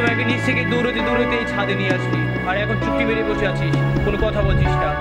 আমাকে নিচ থেকে দৌড়তে দৌড়তে এই ছাদে নিয়ে আসলি, আর এখন চুপটি বেরিয়ে বসে আছিস, কোনো কথা বলছিস না।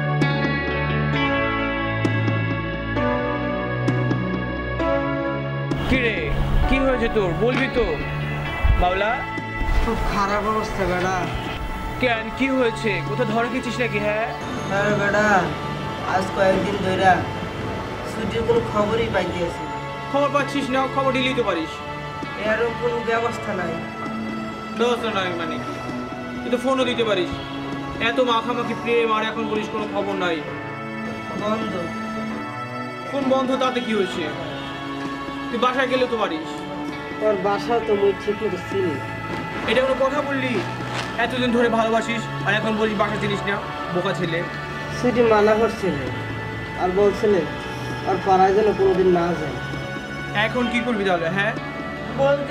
কি রে, কি হয়েছে তোর, বলবি তো? বাবলা, খুব খারাপ অবস্থা বেটা। কেন, কি হয়েছে? কোথাও ধরে গেছিস নাকি? হ্যাঁ হ্যাঁ বেটা, আজ কয়েকদিন ধরে ছুটির কোনো খবরই পাইতেছি না। খবর পাচ্ছিস না? খবর দিলেই তো পারিস। এরও কোনো ব্যবস্থা নাই। ব্যবস্থা নাই মানে কি? তুই তো ফোনও দিতে পারিস। এত মাখামাখি প্রেম, আর এখন বলিস কোনো খবর নাই। বন্ধ। ফোন বন্ধ, তাতে কি হয়েছে? তুই বাসায় গেলে তো পারিস। তোর বাসা তো মুই ঠিক মতো চিনি। এটা কোনো কথা বললি? এতদিন ধরে ভালোবাসিস আর এখন বলিস বাসা চিনিস না? বোকা ছেলে। ছুটি মানা করছিলে আর বলছিলে আর পাড়ায় যেন কোনোদিন না যায়। এখন কি করবি তাহলে? হ্যাঁ বলতে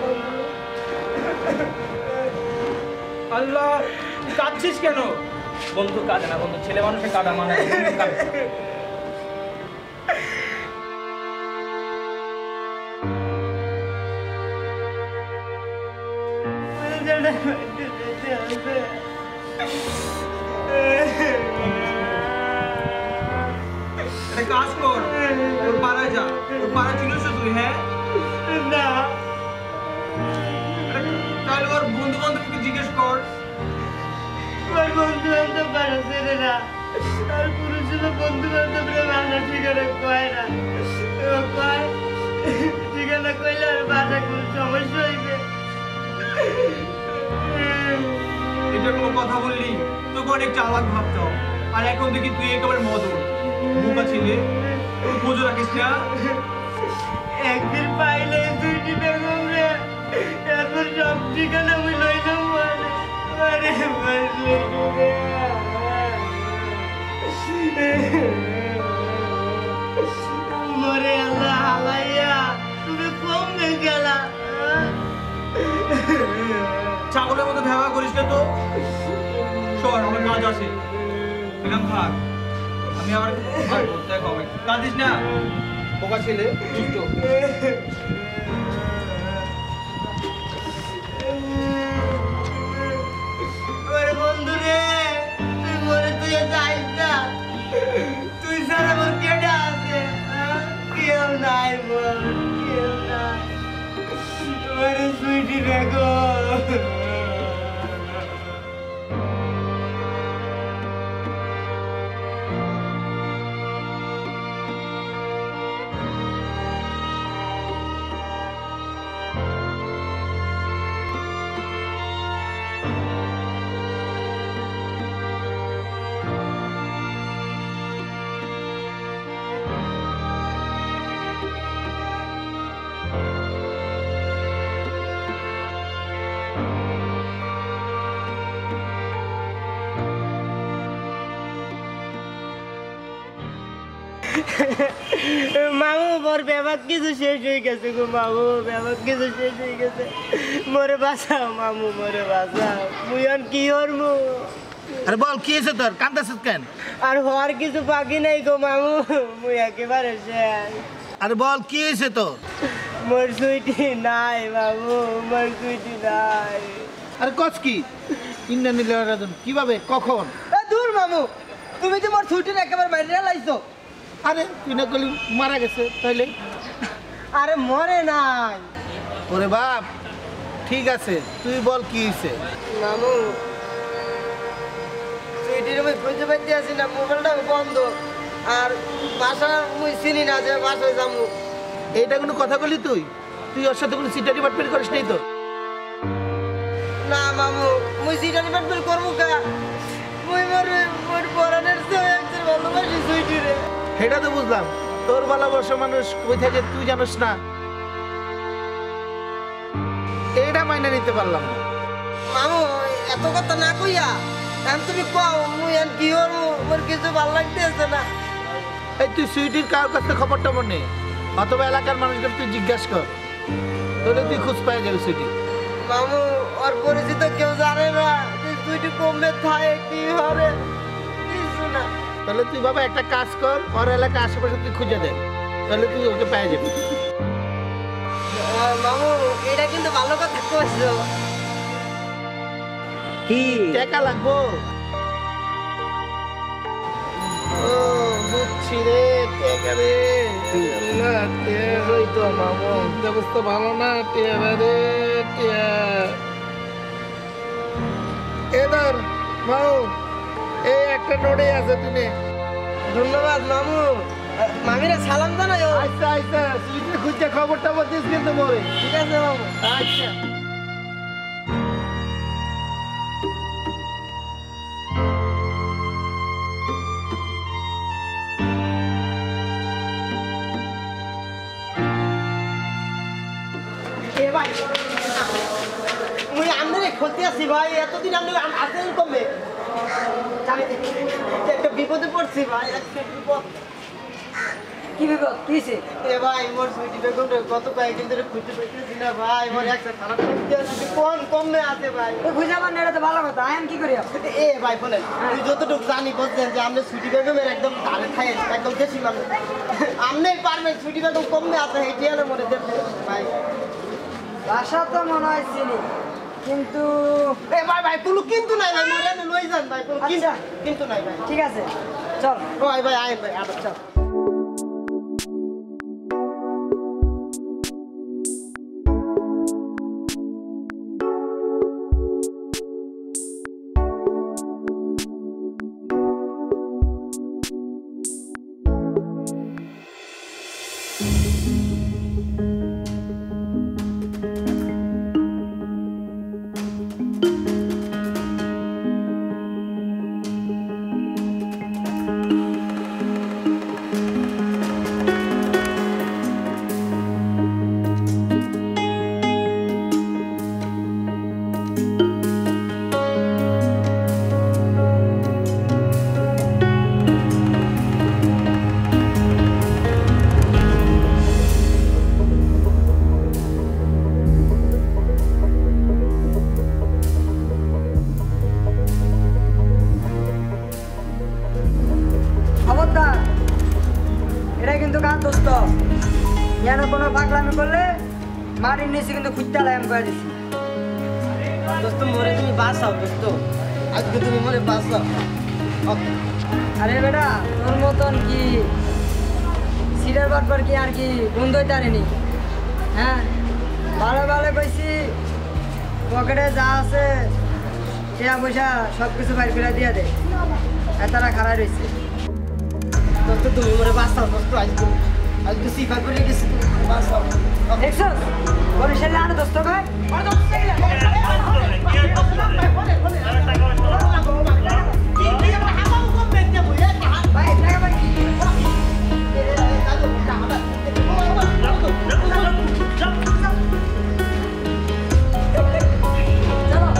আল্লাহ, তুই কাঁদছিস কেন? বন্ধু কাঁদে না, বন্ধু ছেলে মানুষের কাঁদা মানে কাজ কর, তোর পাড়ায় যা। তোর পাড়া চিনিস তুই? হ্যাঁ না, তাহলে ওর বন্ধু বান্ধবকে জিজ্ঞেস কর। আমার বন্ধু বান্ধব বাসা ছেড়ে না, আর পুরুষের বন্ধু বান্ধবরা বাসা ঠিকানা কয় না। কয় ঠিকানা কইলে আর বাসা কোনো সমস্যা হইবে। এটা কোনো কথা বললি? তোকে অনেক চালাক ভাবতাম, আর এখন দেখি তুই একেবারে মদন। বোকা ছেলে, তুই খোঁজ রাখিস না। একদিন পাইলে দুইটি বেগম রে, এরপর সব ঠিকানা আমি লইলাম। মরে আল্লাহ হালাইয়া তুমি কম গেলা। ছাগলের মতো ভেবা করিস না তো। সর, আমার কাজ আছে। এরকম থাক, আমি আবার দেখো। কাঁদিস না, বোকা ছেলে, দুষ্ট। বন্ধু রে, তুই মরে তুই যাইস না। তুই ছাড়া আমার কেডা আছে? কেউ নাই, বল কেউ নাই। তোমার সুইটি দেখো। মামু, মোর ব্যাপার কিছু শেষ হয়ে গেছে গো মামু, ব্যাপার কিছু শেষ হয়ে গেছে। মোরে বাঁচাও মামু, মোরে বাঁচাও। মুই আর কি করবো? আরে বল, কি হয়েছে তোর? কান্দাছিস কেন? আর হওয়ার কিছু বাকি নাই গো মামু, মুই একেবারে শেষ। আরে বল, কি হয়েছে তোর? মোর সুইটি নাই মামু, মোর সুইটি নাই। আরে কস কি? ইন্না নিলে কিভাবে, কখন? দূর মামু, তুমি তো মোর সুইটির একেবারে বাইরে লাইছো। আরে তুই না করলি মারা গেছে, তাইলে? আরে মরে নাই। ওরে বাপ, ঠিক আছে, তুই বল কি হয়েছে? মামু, সুইটির আমি খুঁজে পাইতে আসি না, মোবাইলটা বন্ধ, আর বাসা মুই চিনি না যে বাসায় যাবো। এইটা কোনো কথা বলি? তুই তুই ওর সাথে কোনো সিটারি বাটপারি করিস নাই তো? না মামু, মুই সিটারি বাটপারি করবো কা? মুই মোর পরানের চেয়ে একজন ভালোবাসি সুইটিরে। সেটা তো বুঝলাম, তোর ভালোবাসা মানুষ কই থাকে তুই জানিস না, এইটা মাইনে নিতে পারলাম না। মামু, এত কথা না কইয়া এখন তুমি কও, মুই এখন কি করবো? মোর কিছু ভালো লাগতেছে না। এই তুই সুইটির কারোর কাছে খবর টবর নেই, অথবা এলাকার মানুষকে তুই জিজ্ঞাসা কর, তাহলে তুই খোঁজ পাই যাবে সুইটি। মামু, ওর পরিচিত কেউ জানে না যে সুইটি কমবে থাকে কি হবে, কিছু না। তাহলে তুই বাবা একটা কাজ কর, ওর এলাকা আশেপাশে তুই খুঁজে দে, তাহলে তুই ওকে পেয়ে যাবি। মামু, এটা কিন্তু ভালো কথা কইছো। কি টাকা লাগবো ও বুঝছি রে টাকা রে না টিয়া হইতো মামু অবস্থা ভালো না টিয়া রে টিয়া এদার মাও এই একটা নোটে আছে তুমি ধন্যবাদ মামু মামিরে সালাম জানাও আচ্ছা আচ্ছা সুইটে খুঁজে খবরটা বলছিস কিন্তু মোরে ঠিক আছে মামু আচ্ছা এ ভাই মুই আমনে খুলতে আসি ভাই এতদিন আমনে আসেন কমে জানি একটা বিপদে পড়ছি ভাই একটা বিপদ কি বিপদ কিছে এ ভাই মোর সুইটি বেগম কত কয়েকদিন ধরে খুঁজতে পাইতেছি না ভাই মোর একটা খারাপ করতে আসি কোন কমে আছে ভাই তো বুঝাবার না এটা তো ভালো কথা আইন কি করি এ ভাই বলেন তুই যতটুকু জানি বলছেন যে আমরা সুইটি বেগমের একদম ধারে খাই একদম দেশি মানুষ আমনে পারবেন সুইটি বেগম কমে আছে এই টিয়ালের মধ্যে দেখতে ভাই ভাষা তো মনে হয় চিনি কিন্তু এ ভাই ভাই কোনো কিন্তু নাই ভাই মোরে আমি লই যান ভাই কোনো আচ্ছা। কিন্তু নাই ভাই ঠিক আছে চল ও ভাই ভাই আয় ভাই আবার চল খবরদার এটা কিন্তু গান দোস্ত যেন কোনো পাগলামি করলে মাটির নিচে কিন্তু খুঁজতে লাগাম করে দিছি দোস্ত মোরে তুমি বাঁচাও দোস্ত আজকে তুমি মোরে বাঁচাও আরে বেটা তোর মতন কি সিটার বাটবার কি আর কি বন্ধ হইতে পারেনি হ্যাঁ ভালো ভালো কইছি পকেটে যা আছে টাকা পয়সা সব কিছু বাইর করে দিয়ে দে এতটা খারাপ রয়েছে দোস্ত তুমি মোরে বাঁচাও দোস্ত আজকে সিফার করে গেছি তুমি বাঁচাও দেখছো বরিশালে আনো দোস্ত ভাই ভাই টাকা ভাই চলো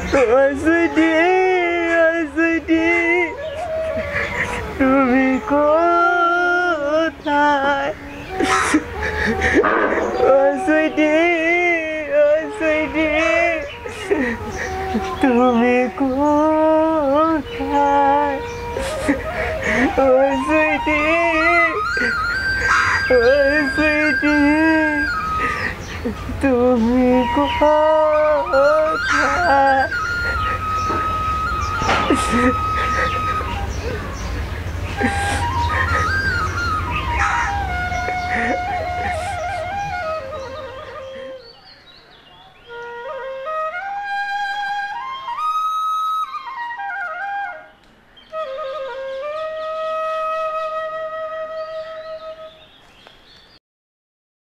সুইটি সুইটি তুমি কোথায় ও সুইটি তুমি কোথায় ও সুইটি তুমি কোথায়